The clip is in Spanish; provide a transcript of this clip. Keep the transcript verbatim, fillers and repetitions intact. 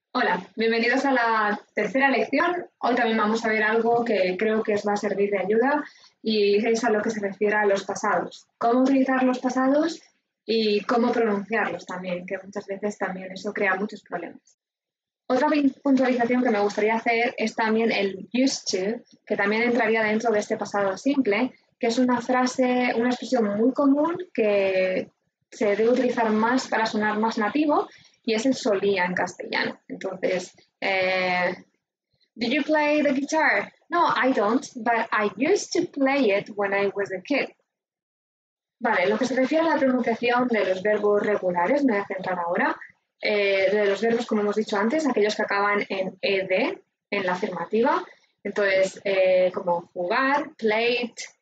Hola, bienvenidos a la tercera lección. Hoy también vamos a ver algo que creo que os va a servir de ayuda y es a lo que se refiere a los pasados. Cómo utilizar los pasados y cómo pronunciarlos también, que muchas veces también eso crea muchos problemas. Otra puntualización que me gustaría hacer es también el used to, que también entraría dentro de este pasado simple, que es una frase, una expresión muy común que se debe utilizar más para sonar más nativo y es el solía en castellano. Entonces, eh, ¿Did you play the guitar? No, I don't, but I used to play it when I was a kid. Vale, lo que se refiere a la pronunciación de los verbos regulares, me voy a centrar ahora, eh, de los verbos, como hemos dicho antes, aquellos que acaban en ed, en la afirmativa. Entonces, eh, como jugar, played,